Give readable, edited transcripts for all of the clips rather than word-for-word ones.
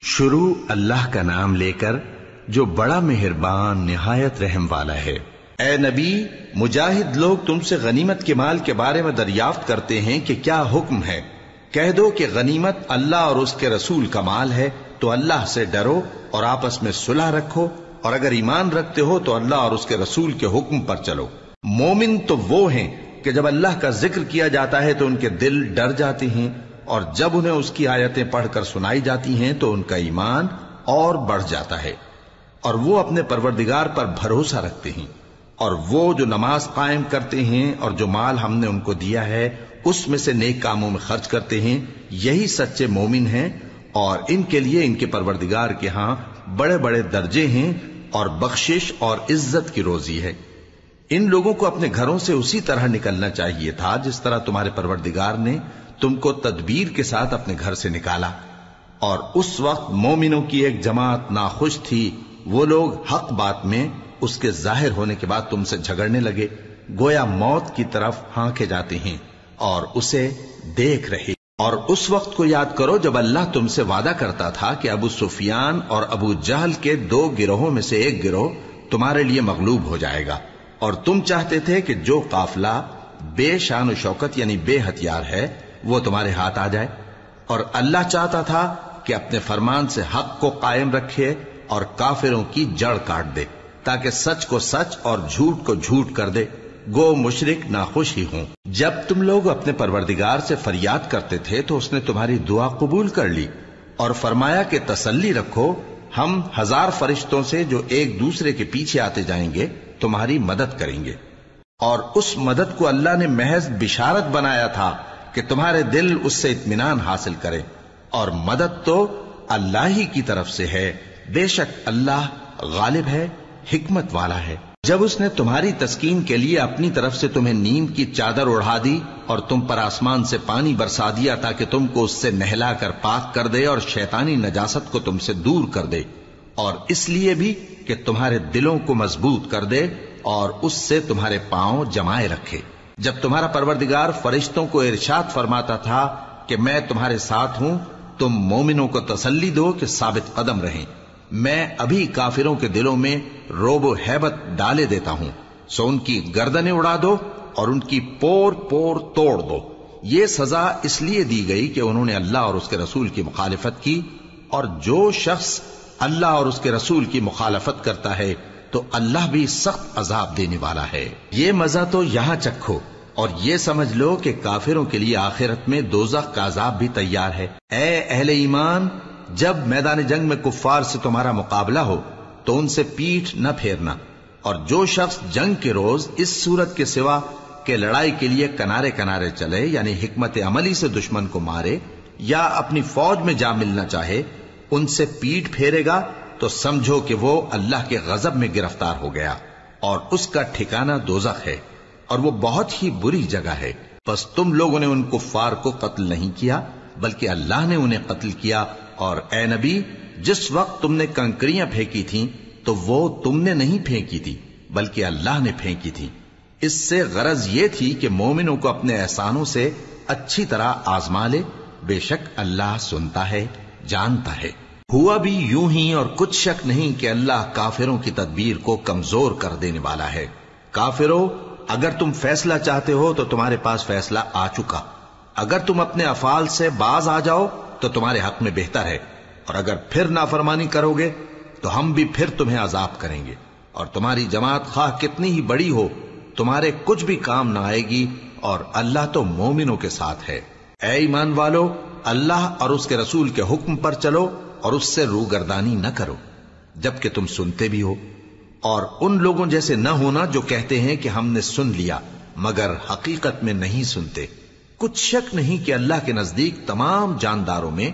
شروع اللہ کا نام لے کر جو بڑا مہربان نہایت رحم والا ہے۔ اے نبی، مجاہد لوگ تم سے غنیمت کے مال کے بارے میں دریافت کرتے ہیں کہ کیا حکم ہے۔ کہہ دو کہ غنیمت اللہ اور اس کے رسول کا مال ہے، تو اللہ سے ڈرو اور آپس میں صلح رکھو، اور اگر ایمان رکھتے ہو تو اللہ اور اس کے رسول کے حکم پر چلو۔ مومن تو وہ ہیں کہ جب اللہ کا ذکر کیا جاتا ہے تو ان کے دل ڈر جاتے ہیں، اور جب انہیں اس کی آیتیں پڑھ کر سنائی جاتی ہیں تو ان کا ایمان اور بڑھ جاتا ہے، اور وہ اپنے پروردگار پر بھروسہ رکھتے ہیں، اور وہ جو نماز قائم کرتے ہیں اور جو مال ہم نے ان کو دیا ہے اس میں سے نیک کاموں میں خرچ کرتے ہیں، یہی سچے مومن ہیں، اور ان کے لیے ان کے پروردگار کے ہاں بڑے بڑے درجے ہیں اور بخشش اور عزت کی روزی ہے۔ ان لوگوں کو اپنے گھروں سے اسی طرح نکلنا چاہیے تھا جس طرح تمہارے پروردگار نے تم کو تدبیر کے ساتھ اپنے گھر سے نکالا، اور اس وقت مومنوں کی ایک جماعت ناخوش تھی، وہ لوگ حق بات میں اس کے ظاہر ہونے کے بعد تم سے جھگڑنے لگے، گویا موت کی طرف ہانکے جاتے ہیں اور اسے دیکھ رہے۔ اور اس وقت کو یاد کرو جب اللہ تم سے وعدہ کرتا تھا کہ ابو سفیان اور ابو جہل کے 2 گروہوں میں سے ایک گروہ تمہارے لیے مغلوب ہو جائے گا، اور تم چاہتے تھے کہ جو قافلہ بے شان و شوکت یعنی بے ہتھیار ہے وہ تمہارے ہاتھ آ جائے، اور اللہ چاہتا تھا کہ اپنے فرمان سے حق کو قائم رکھے اور کافروں کی جڑ کاٹ دے، تاکہ سچ کو سچ اور جھوٹ کو جھوٹ کر دے، گو مشرک ناخوش ہی ہوں۔ جب تم لوگ اپنے پروردگار سے فریاد کرتے تھے تو اس نے تمہاری دعا قبول کر لی، اور فرمایا کہ تسلی رکھو، ہم 1000 فرشتوں سے جو ایک دوسرے کے پیچھے آتے جائیں گے تمہاری مدد کریں گے۔ اور اس مدد کو اللہ نے محض بشارت بنایا تھا کہ تمہارے دل اس سے اطمینان حاصل کرے، اور مدد تو اللہ ہی کی طرف سے ہے، بے شک اللہ غالب ہے، حکمت والا ہے۔ جب اس نے تمہاری تسکین کے لیے اپنی طرف سے تمہیں نیند کی چادر اڑھا دی اور تم پر آسمان سے پانی برسا دیا تاکہ تم کو اس سے نہلا کر پاک کر دے اور شیطانی نجاست کو تم سے دور کر دے، اور اس لیے بھی کہ تمہارے دلوں کو مضبوط کر دے اور اس سے تمہارے پاؤں جمائے رکھے۔ جب تمہارا پروردگار فرشتوں کو ارشاد فرماتا تھا کہ میں تمہارے ساتھ ہوں، تم مومنوں کو تسلی دو کہ ثابت قدم رہیں، میں ابھی کافروں کے دلوں میں رعب و ہیبت ڈالے دیتا ہوں، سو ان کی گردنیں اڑا دو اور ان کی پور پور توڑ دو۔ یہ سزا اس لیے دی گئی کہ انہوں نے اللہ اور اس کے رسول کی مخالفت کی، اور جو شخص اللہ اور اس کے رسول کی مخالفت کرتا ہے تو اللہ بھی سخت عذاب دینے والا ہے۔ یہ مزہ تو یہاں چکھو، اور یہ سمجھ لو کہ کافروں کے لیے آخرت میں دوزخ کا عذاب بھی تیار ہے۔ اے اہل ایمان، جب میدان جنگ میں کفار سے تمہارا مقابلہ ہو تو ان سے پیٹھ نہ پھیرنا، اور جو شخص جنگ کے روز اس صورت کے سوا کہ لڑائی کے لیے کنارے کنارے چلے یعنی حکمت عملی سے دشمن کو مارے یا اپنی فوج میں جا ملنا چاہے، ان سے پیٹھ پھیرے گا تو سمجھو کہ وہ اللہ کے غضب میں گرفتار ہو گیا، اور اس کا ٹھکانہ دوزخ ہے، اور وہ بہت ہی بری جگہ ہے۔ پس تم لوگوں نے ان کفار کو قتل نہیں کیا بلکہ اللہ نے انہیں قتل کیا، اور اے نبی، جس وقت تم نے کنکریاں پھینکی تھیں تو وہ تم نے نہیں پھینکی تھی بلکہ اللہ نے پھینکی تھی۔ اس سے غرض یہ تھی کہ مومنوں کو اپنے احسانوں سے اچھی طرح آزما لے، بے شک اللہ سنتا ہے، جانتا ہے۔ ہوا بھی یوں ہی، اور کچھ شک نہیں کہ اللہ کافروں کی تدبیر کو کمزور کر دینے والا ہے۔ کافروں، اگر تم فیصلہ چاہتے ہو تو تمہارے پاس فیصلہ آ چکا، اگر تم اپنے افعال سے باز آ جاؤ تو تمہارے حق میں بہتر ہے، اور اگر پھر نافرمانی کرو گے تو ہم بھی پھر تمہیں عذاب کریں گے، اور تمہاری جماعت خواہ کتنی ہی بڑی ہو تمہارے کچھ بھی کام نہ آئے گی، اور اللہ تو مومنوں کے ساتھ ہے۔ اے ایمان والو، اللہ اور اس کے رسول کے حکم پر چلو اور اس سے روگردانی نہ کرو جبکہ تم سنتے بھی ہو، اور ان لوگوں جیسے نہ ہونا جو کہتے ہیں کہ ہم نے سن لیا مگر حقیقت میں نہیں سنتے۔ کچھ شک نہیں کہ اللہ کے نزدیک تمام جانداروں میں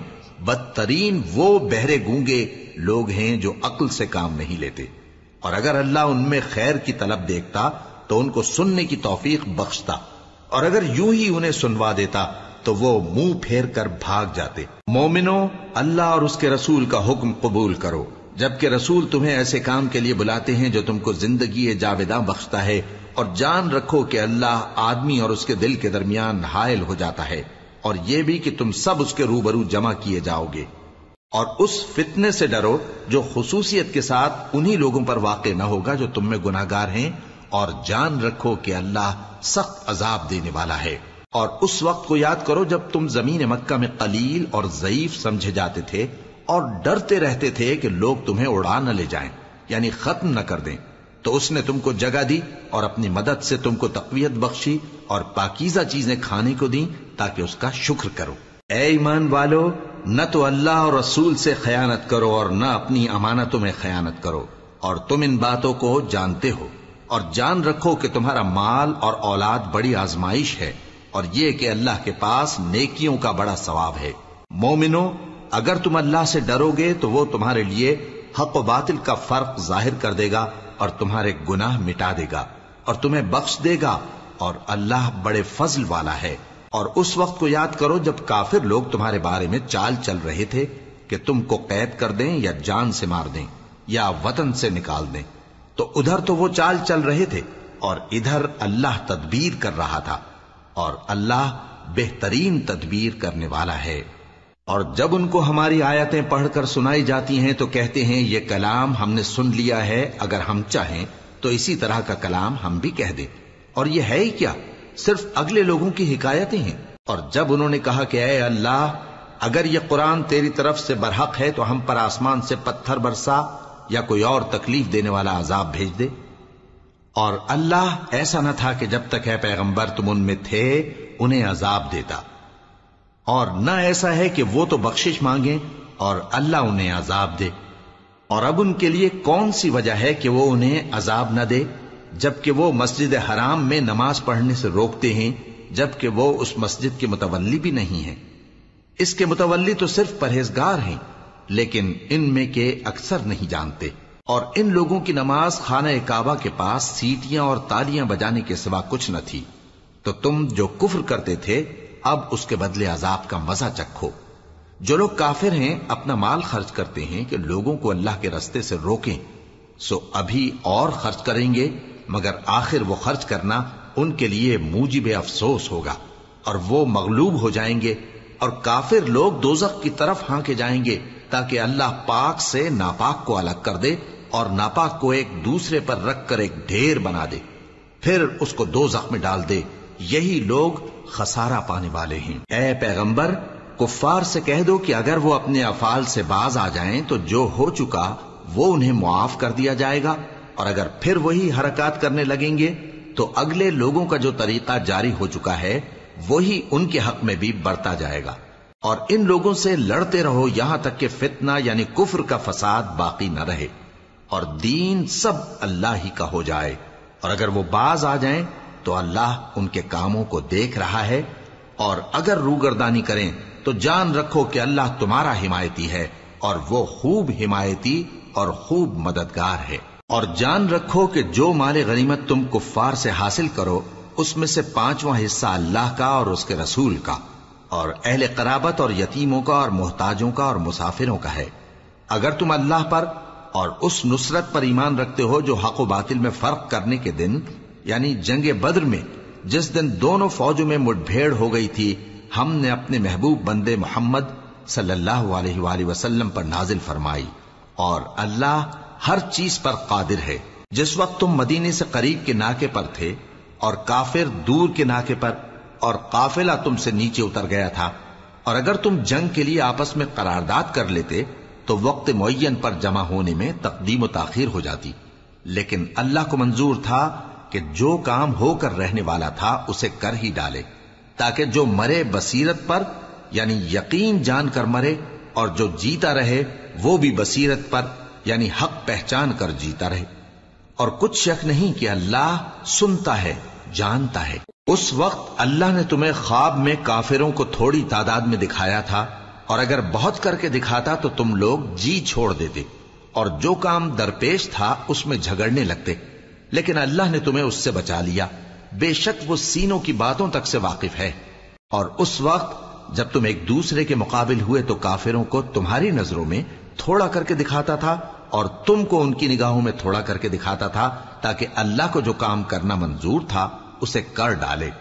بدترین وہ بہرے گونگے لوگ ہیں جو عقل سے کام نہیں لیتے، اور اگر اللہ ان میں خیر کی طلب دیکھتا تو ان کو سننے کی توفیق بخشتا، اور اگر یوں ہی انہیں سنوا دیتا تو وہ منہ پھیر کر بھاگ جاتے۔ مومنوں، اللہ اور اس کے رسول کا حکم قبول کرو، جبکہ رسول تمہیں ایسے کام کے لیے بلاتے ہیں جو تم کو زندگی جاوداں بخشتا ہے، اور جان رکھو کہ اللہ آدمی اور اس کے دل کے درمیان حائل ہو جاتا ہے، اور یہ بھی کہ تم سب اس کے روبرو جمع کیے جاؤ گے۔ اور اس فتنے سے ڈرو جو خصوصیت کے ساتھ انہی لوگوں پر واقع نہ ہوگا جو تم میں گناہگار ہیں، اور جان رکھو کہ اللہ سخت عذاب دینے والا ہے۔ اور اس وقت کو یاد کرو جب تم زمین مکہ میں قلیل اور ضعیف سمجھے جاتے تھے اور ڈرتے رہتے تھے کہ لوگ تمہیں اڑا نہ لے جائیں، یعنی ختم نہ کر دیں، تو اس نے تم کو جگہ دی اور اپنی مدد سے تم کو تقویت بخشی اور پاکیزہ چیزیں کھانے کو دیں تاکہ اس کا شکر کرو۔ اے ایمان والو، نہ تو اللہ اور رسول سے خیانت کرو اور نہ اپنی امانتوں میں خیانت کرو، اور تم ان باتوں کو جانتے ہو، اور جان رکھو کہ تمہارا مال اور اولاد بڑی آزمائش ہے، اور یہ کہ اللہ کے پاس نیکیوں کا بڑا ثواب ہے۔ مومنو، اگر تم اللہ سے ڈرو گے تو وہ تمہارے لیے حق و باطل کا فرق ظاہر کر دے گا اور تمہارے گناہ مٹا دے گا اور تمہیں بخش دے گا، اور اللہ بڑے فضل والا ہے۔ اور اس وقت کو یاد کرو جب کافر لوگ تمہارے بارے میں چال چل رہے تھے کہ تم کو قید کر دیں یا جان سے مار دیں یا وطن سے نکال دیں، تو ادھر تو وہ چال چل رہے تھے اور ادھر اللہ تدبیر کر رہا تھا، اور اللہ بہترین تدبیر کرنے والا ہے۔ اور جب ان کو ہماری آیتیں پڑھ کر سنائی جاتی ہیں تو کہتے ہیں یہ کلام ہم نے سن لیا ہے، اگر ہم چاہیں تو اسی طرح کا کلام ہم بھی کہہ دیں، اور یہ ہے ہی کیا، صرف اگلے لوگوں کی حکایتیں ہیں۔ اور جب انہوں نے کہا کہ اے اللہ، اگر یہ قرآن تیری طرف سے برحق ہے تو ہم پر آسمان سے پتھر برسا یا کوئی اور تکلیف دینے والا عذاب بھیج دے۔ اور اللہ ایسا نہ تھا کہ جب تک ہے پیغمبر تم ان میں تھے انہیں عذاب دیتا، اور نہ ایسا ہے کہ وہ تو بخشش مانگیں اور اللہ انہیں عذاب دے۔ اور اب ان کے لیے کون سی وجہ ہے کہ وہ انہیں عذاب نہ دے، جبکہ وہ مسجد حرام میں نماز پڑھنے سے روکتے ہیں، جبکہ وہ اس مسجد کے متولی بھی نہیں ہیں۔ اس کے متولی تو صرف پرہیزگار ہیں، لیکن ان میں کے اکثر نہیں جانتے۔ اور ان لوگوں کی نماز خانہ کعبہ کے پاس سیٹیاں اور تالیاں بجانے کے سوا کچھ نہ تھی، تو تم جو کفر کرتے تھے اب اس کے بدلے عذاب کا مزہ چکھو۔ جو لوگ کافر ہیں اپنا مال خرچ کرتے ہیں کہ لوگوں کو اللہ کے رستے سے روکیں، سو ابھی اور خرچ کریں گے، مگر آخر وہ خرچ کرنا ان کے لیے موجب افسوس ہوگا، اور وہ مغلوب ہو جائیں گے، اور کافر لوگ دوزخ کی طرف ہانکے جائیں گے تاکہ اللہ پاک سے ناپاک کو الگ کر دے اور ناپاک کو ایک دوسرے پر رکھ کر ایک ڈھیر بنا دے، پھر اس کو دوزخ میں ڈال دے۔ یہی لوگ خسارہ پانے والے ہیں۔ اے پیغمبر، کفار سے کہہ دو کہ اگر وہ اپنے افعال سے باز آ جائیں تو جو ہو چکا وہ انہیں معاف کر دیا جائے گا، اور اگر پھر وہی حرکات کرنے لگیں گے تو اگلے لوگوں کا جو طریقہ جاری ہو چکا ہے وہی ان کے حق میں بھی برتا جائے گا۔ اور ان لوگوں سے لڑتے رہو یہاں تک کہ فتنہ یعنی کفر کا فساد باقی نہ رہے اور دین سب اللہ ہی کا ہو جائے، اور اگر وہ باز آ جائیں تو اللہ ان کے کاموں کو دیکھ رہا ہے، اور اگر روگردانی کریں تو جان رکھو کہ اللہ تمہارا حمایتی ہے، اور وہ خوب حمایتی اور خوب مددگار ہے۔ اور جان رکھو کہ جو مال غنیمت تم کفار سے حاصل کرو اس میں سے 5واں حصہ اللہ کا اور اس کے رسول کا اور اہل قرابت اور یتیموں کا اور محتاجوں کا اور مسافروں کا ہے۔ اگر تم اللہ پر اور اس نصرت پر ایمان رکھتے ہو جو حق و باطل میں فرق کرنے کے دن یعنی جنگ بدر میں جس دن دونوں فوجوں میں مٹ بھیڑ ہو گئی تھی ہم نے اپنے محبوب بندے محمد صلی اللہ علیہ وآلہ وسلم پر نازل فرمائی، اور اللہ ہر چیز پر قادر ہے۔ جس وقت تم مدینے سے قریب کے ناکے پر تھے اور کافر دور کے ناکے پر، اور قافلہ تم سے نیچے اتر گیا تھا، اور اگر تم جنگ کے لیے آپس میں قرارداد کر لیتے تو وقت معین پر جمع ہونے میں تقدیم و تاخیر ہو جاتی، لیکن اللہ کو منظور تھا کہ جو کام ہو کر رہنے والا تھا اسے کر ہی ڈالے، تاکہ جو مرے بصیرت پر یعنی یقین جان کر مرے، اور جو جیتا رہے وہ بھی بصیرت پر یعنی حق پہچان کر جیتا رہے۔ اور کچھ شک نہیں کہ اللہ سنتا ہے، جانتا ہے۔ اس وقت اللہ نے تمہیں خواب میں کافروں کو تھوڑی تعداد میں دکھایا تھا، اور اگر بہت کر کے دکھاتا تو تم لوگ جی چھوڑ دیتے اور جو کام درپیش تھا اس میں جھگڑنے لگتے، لیکن اللہ نے تمہیں اس سے بچا لیا، بے شک وہ سینوں کی باتوں تک سے واقف ہے۔ اور اس وقت جب تم ایک دوسرے کے مقابل ہوئے تو کافروں کو تمہاری نظروں میں تھوڑا کر کے دکھاتا تھا اور تم کو ان کی نگاہوں میں تھوڑا کر کے دکھاتا تھا، تاکہ اللہ کو جو کام کرنا منظور تھا اسے کر ڈالے۔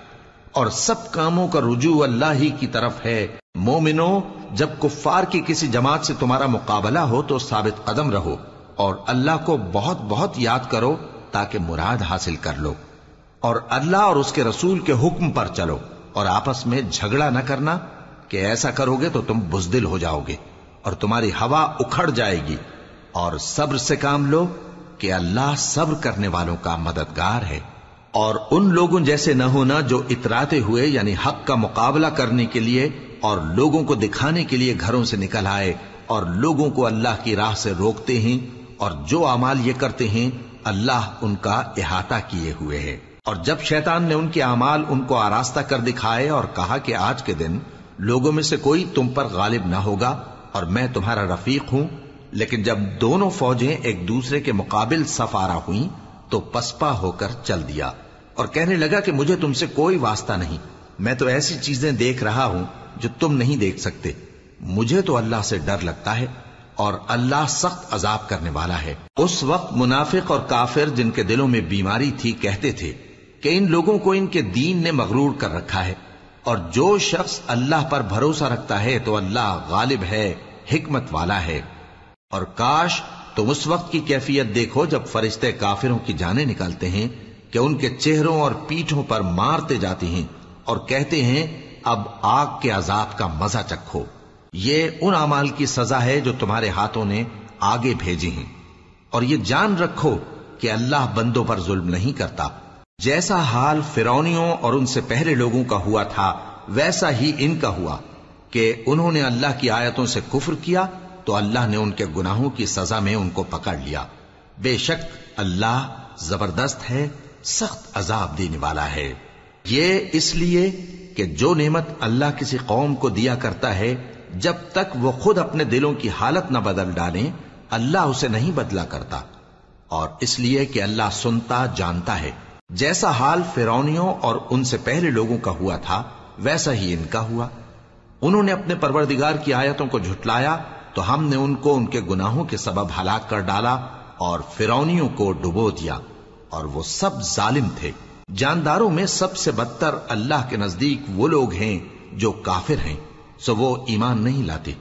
اور سب کاموں کا رجوع اللہ ہی کی طرف ہے۔ مومنو، جب کفار کی کسی جماعت سے تمہارا مقابلہ ہو تو ثابت قدم رہو اور اللہ کو بہت بہت یاد کرو تاکہ مراد حاصل کر لو، اور اللہ اور اس کے رسول کے حکم پر چلو، اور آپس میں جھگڑا نہ کرنا کہ ایسا کرو گے تو تم بزدل ہو جاؤ گے اور تمہاری ہوا اکھڑ جائے گی، اور صبر سے کام لو کہ اللہ صبر کرنے والوں کا مددگار ہے۔ اور ان لوگوں جیسے نہ ہونا جو اتراتے ہوئے یعنی حق کا مقابلہ کرنے کے لیے اور لوگوں کو دکھانے کے لیے گھروں سے نکل آئے اور لوگوں کو اللہ کی راہ سے روکتے ہیں، اور جو اعمال یہ کرتے ہیں اللہ ان کا احاطہ کیے ہوئے ہے۔ اور جب شیطان نے ان کے اعمال ان کو آراستہ کر دکھائے اور کہا کہ آج کے دن لوگوں میں سے کوئی تم پر غالب نہ ہوگا اور میں تمہارا رفیق ہوں، لیکن جب دونوں فوجیں ایک دوسرے کے مقابل صف آرا ہوئیں تو پسپا ہو کر چل دیا اور کہنے لگا کہ مجھے تم سے کوئی واسطہ نہیں، میں تو ایسی چیزیں دیکھ رہا ہوں جو تم نہیں دیکھ سکتے، مجھے تو اللہ سے ڈر لگتا ہے اور اللہ سخت عذاب کرنے والا ہے۔ اس وقت منافق اور کافر جن کے دلوں میں بیماری تھی کہتے تھے کہ ان لوگوں کو ان کے دین نے مغرور کر رکھا ہے، اور جو شخص اللہ پر بھروسہ رکھتا ہے تو اللہ غالب ہے، حکمت والا ہے۔ اور کاش تم اس وقت کی کیفیت دیکھو جب فرشتے کافروں کی جانیں نکالتے ہیں کہ ان کے چہروں اور پیٹھوں پر مارتے جاتے ہیں اور کہتے ہیں اب آگ کے عذاب کا مزہ چکھو، یہ ان اعمال کی سزا ہے جو تمہارے ہاتھوں نے آگے بھیجی ہیں، اور یہ جان رکھو کہ اللہ بندوں پر ظلم نہیں کرتا۔ جیسا حال فرعونیوں اور ان سے پہلے لوگوں کا ہوا تھا ویسا ہی ان کا ہوا کہ انہوں نے اللہ کی آیتوں سے کفر کیا تو اللہ نے ان کے گناہوں کی سزا میں ان کو پکڑ لیا۔ بے شک اللہ زبردست ہے، سخت عذاب دینے والا ہے۔ یہ اس لیے کہ جو نعمت اللہ کسی قوم کو دیا کرتا ہے جب تک وہ خود اپنے دلوں کی حالت نہ بدل ڈالیں اللہ اسے نہیں بدلا کرتا، اور اس لیے کہ اللہ سنتا جانتا ہے۔ جیسا حال فرعونیوں اور ان سے پہلے لوگوں کا ہوا تھا ویسا ہی ان کا ہوا۔ انہوں نے اپنے پروردگار کی آیتوں کو جھٹلایا تو ہم نے ان کو ان کے گناہوں کے سبب ہلاک کر ڈالا اور فرعونیوں کو ڈبو دیا، اور وہ سب ظالم تھے۔ جانداروں میں سب سے بدتر اللہ کے نزدیک وہ لوگ ہیں جو کافر ہیں، سو وہ ایمان نہیں لاتے۔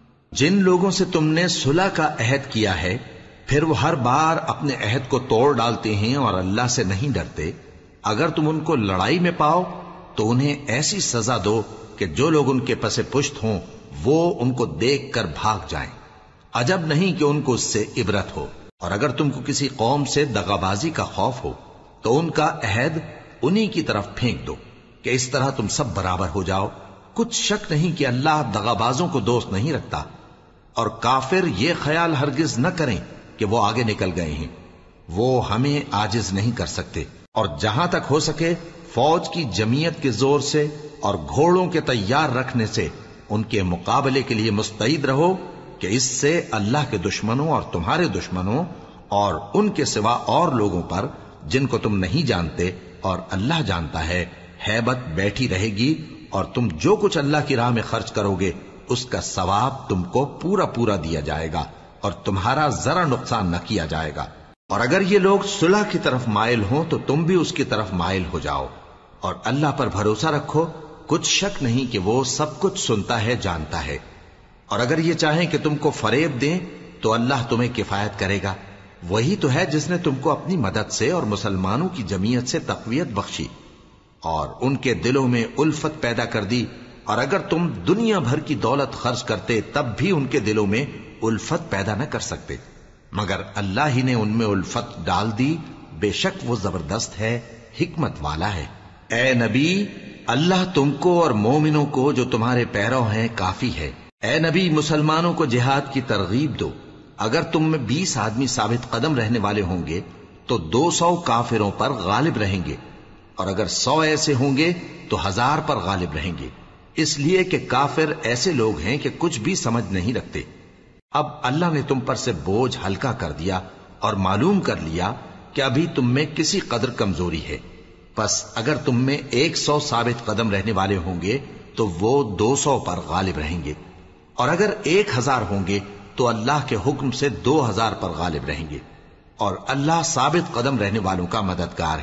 جن لوگوں سے تم نے صلح کا عہد کیا ہے پھر وہ ہر بار اپنے عہد کو توڑ ڈالتے ہیں اور اللہ سے نہیں ڈرتے، اگر تم ان کو لڑائی میں پاؤ تو انہیں ایسی سزا دو کہ جو لوگ ان کے پس پشت ہوں وہ ان کو دیکھ کر بھاگ جائیں، عجب نہیں کہ ان کو اس سے عبرت ہو۔ اور اگر تم کو کسی قوم سے دغابازی کا خوف ہو تو ان کا عہد انہی کی طرف پھینک دو کہ اس طرح تم سب برابر ہو جاؤ۔ کچھ شک نہیں کہ اللہ دغابازوں کو دوست نہیں رکھتا، اور کافر یہ خیال ہرگز نہ کریں کہ وہ آگے نکل گئے ہیں، وہ ہمیں عاجز نہیں کر سکتے۔ اور جہاں تک ہو سکے فوج کی جمعیت کے زور سے اور گھوڑوں کے تیار رکھنے سے ان کے مقابلے کے لیے مستعد رہو کہ اس سے اللہ کے دشمنوں اور تمہارے دشمنوں اور ان کے سوا اور لوگوں پر جن کو تم نہیں جانتے اور اللہ جانتا ہے ہیبت بیٹھی رہے گی، اور تم جو کچھ اللہ کی راہ میں خرچ کرو گے اس کا ثواب تم کو پورا پورا دیا جائے گا اور تمہارا ذرا نقصان نہ کیا جائے گا۔ اور اگر یہ لوگ صلح کی طرف مائل ہوں تو تم بھی اس کی طرف مائل ہو جاؤ، اور اللہ پر بھروسہ رکھو، کچھ شک نہیں کہ وہ سب کچھ سنتا ہے جانتا ہے۔ اور اگر یہ چاہیں کہ تم کو فریب دیں تو اللہ تمہیں کفایت کرے گا، وہی تو ہے جس نے تم کو اپنی مدد سے اور مسلمانوں کی جمعیت سے تقویت بخشی اور ان کے دلوں میں الفت پیدا کر دی، اور اگر تم دنیا بھر کی دولت خرچ کرتے تب بھی ان کے دلوں میں الفت پیدا نہ کر سکتے، مگر اللہ ہی نے ان میں الفت ڈال دی، بے شک وہ زبردست ہے، حکمت والا ہے۔ اے نبی، اللہ تم کو اور مومنوں کو جو تمہارے پیرو ہیں کافی ہے۔ اے نبی، مسلمانوں کو جہاد کی ترغیب دو۔ اگر تم میں 20 آدمی ثابت قدم رہنے والے ہوں گے تو 200 کافروں پر غالب رہیں گے، اور اگر 100 ایسے ہوں گے تو 1000 پر غالب رہیں گے، اس لیے کہ کافر ایسے لوگ ہیں کہ کچھ بھی سمجھ نہیں رکھتے۔ اب اللہ نے تم پر سے بوجھ ہلکا کر دیا اور معلوم کر لیا کہ ابھی تم میں کسی قدر کمزوری ہے، پس اگر تم میں 100 ثابت قدم رہنے والے ہوں گے تو وہ 200 پر غالب رہیں گے، اور اگر 1000 ہوں گے تو اللہ کے حکم سے 2000 پر غالب رہیں گے، اور اللہ ثابت قدم رہنے والوں کا مددگار ہے۔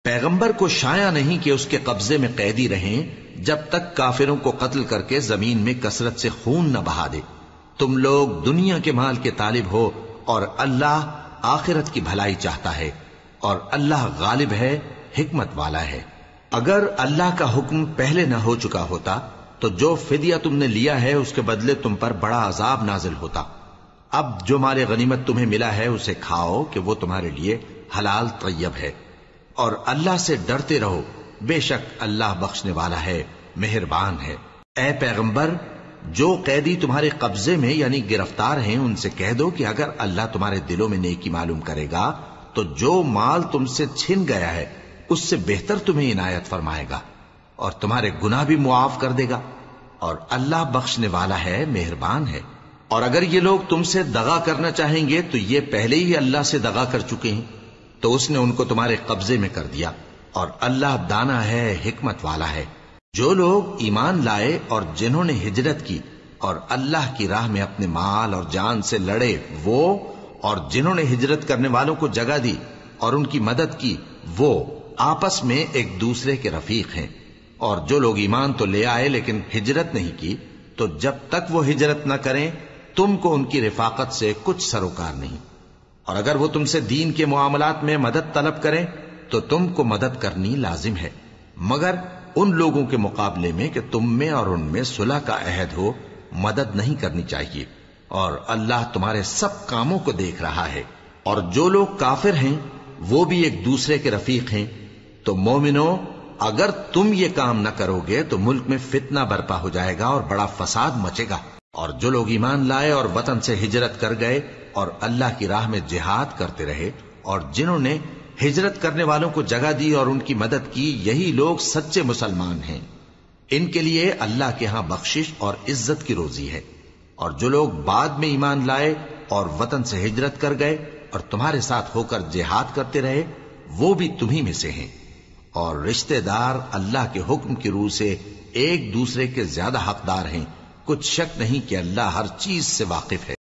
پیغمبر کو شایع نہیں کہ اس کے قبضے میں قیدی رہیں جب تک کافروں کو قتل کر کے زمین میں کثرت سے خون نہ بہا دے۔ تم لوگ دنیا کے مال کے طالب ہو اور اللہ آخرت کی بھلائی چاہتا ہے، اور اللہ غالب ہے، حکمت والا ہے۔ اگر اللہ کا حکم پہلے نہ ہو چکا ہوتا تو جو فدیہ تم نے لیا ہے اس کے بدلے تم پر بڑا عذاب نازل ہوتا۔ اب جو مال غنیمت تمہیں ملا ہے اسے کھاؤ کہ وہ تمہارے لیے حلال طیب ہے، اور اللہ سے ڈرتے رہو، بے شک اللہ بخشنے والا ہے، مہربان ہے۔ اے پیغمبر، جو قیدی تمہارے قبضے میں یعنی گرفتار ہیں ان سے کہہ دو کہ اگر اللہ تمہارے دلوں میں نیکی معلوم کرے گا تو جو مال تم سے چھن گیا ہے اس سے بہتر تمہیں عنایت فرمائے گا اور تمہارے گناہ بھی معاف کر دے گا، اور اللہ بخشنے والا ہے، مہربان ہے۔ اور اگر یہ لوگ تم سے دغا کرنا چاہیں گے تو یہ پہلے ہی اللہ سے دغا کر چکے ہیں، تو اس نے ان کو تمہارے قبضے میں کر دیا، اور اللہ دانا ہے، حکمت والا ہے۔ جو لوگ ایمان لائے اور جنہوں نے ہجرت کی اور اللہ کی راہ میں اپنے مال اور جان سے لڑے، وہ اور جنہوں نے ہجرت کرنے والوں کو جگہ دی اور ان کی مدد کی، وہ آپس میں ایک دوسرے کے رفیق ہیں۔ اور جو لوگ ایمان تو لے آئے لیکن ہجرت نہیں کی، تو جب تک وہ ہجرت نہ کریں تم کو ان کی رفاقت سے کچھ سروکار نہیں۔ اور اگر وہ تم سے دین کے معاملات میں مدد طلب کریں تو تم کو مدد کرنی لازم ہے، مگر ان لوگوں کے مقابلے میں کہ تم میں اور ان میں صلح کا عہد ہو مدد نہیں کرنی چاہیے، اور اللہ تمہارے سب کاموں کو دیکھ رہا ہے۔ اور جو لوگ کافر ہیں وہ بھی ایک دوسرے کے رفیق ہیں۔ تو مومنو، اگر تم یہ کام نہ کرو گے تو ملک میں فتنہ برپا ہو جائے گا اور بڑا فساد مچے گا۔ اور جو لوگ ایمان لائے اور وطن سے ہجرت کر گئے اور اللہ کی راہ میں جہاد کرتے رہے، اور جنہوں نے ہجرت کرنے والوں کو جگہ دی اور ان کی مدد کی، یہی لوگ سچے مسلمان ہیں۔ ان کے لیے اللہ کے ہاں بخشش اور عزت کی روزی ہے۔ اور جو لوگ بعد میں ایمان لائے اور وطن سے ہجرت کر گئے اور تمہارے ساتھ ہو کر جہاد کرتے رہے، وہ بھی تمہیں میں سے ہیں۔ اور رشتہ دار اللہ کے حکم کی روح سے ایک دوسرے کے زیادہ حقدار ہیں، کچھ شک نہیں کہ اللہ ہر چیز سے واقف ہے۔